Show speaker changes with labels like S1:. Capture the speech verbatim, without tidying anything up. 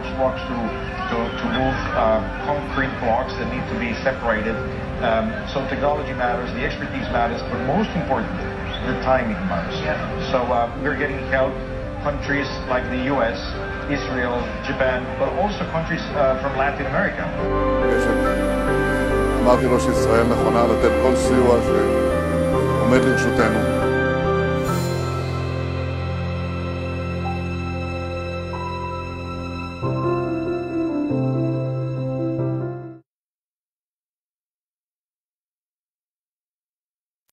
S1: blocks, blocks to, to, to move uh, concrete blocks that need to be separated. Um, so technology matters, the expertise matters, but most important, the timing matters. So uh, we're getting help, countries like the U S, Israel, Japan, but also countries uh, from Latin America.
S2: אמרתי לו שישראל נכונה לתת כל סיוע שעומד לרשותנו.